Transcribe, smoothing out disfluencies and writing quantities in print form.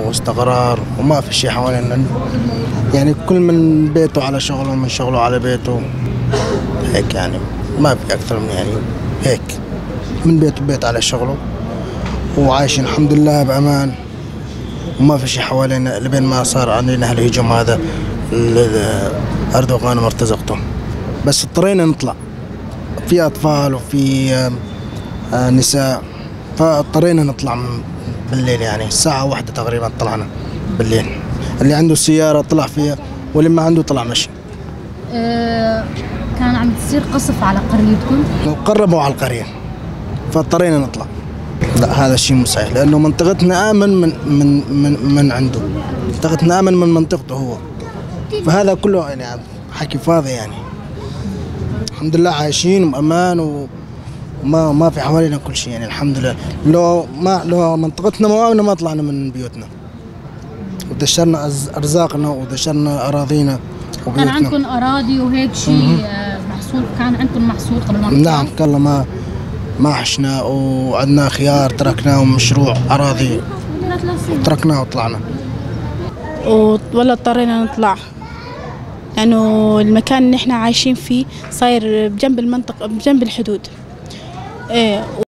واستقرار، وما في شيء حوالينا، يعني كل من بيته على شغله ومن شغله على بيته، هيك يعني ما في أكثر من يعني هيك، من بيت بيت على شغله، وعايشين الحمد لله بأمان، وما في شيء حوالينا لبين ما صار عندنا هالهجوم هذا أردوغان ومرتزقته. بس اضطرينا نطلع، في أطفال وفي نساء، فاضطرينا نطلع بالليل، يعني الساعة 1 تقريبا طلعنا بالليل. اللي عنده سيارة طلع فيها، واللي ما عنده طلع مشي. كان عم تصير قصف على قريتكم؟ قربوا على القرية فاضطرينا نطلع. لا هذا الشيء مستحيل، لأنه منطقتنا آمن من عنده، منطقتنا آمن من منطقته هو، فهذا كله يعني حكي فاضي يعني. الحمد لله عايشين بأمان، وما في حوالينا كل شيء يعني الحمد لله. لو منطقتنا مو آمنة ما طلعنا من بيوتنا، ودشرنا أرزاقنا ودشرنا أراضينا وبيوتنا. كان عندكم أراضي وهيك شيء محصول؟ كان عندكم محصول قبل ما تطلعوا؟ نعم، كله ما حشنا، وعندنا خيار تركناه، ومشروع أراضي تركناه وطلعنا. ولا اضطرينا نطلع، لأنه يعني المكان اللي احنا عايشين فيه صاير بجنب المنطقة، بجنب الحدود.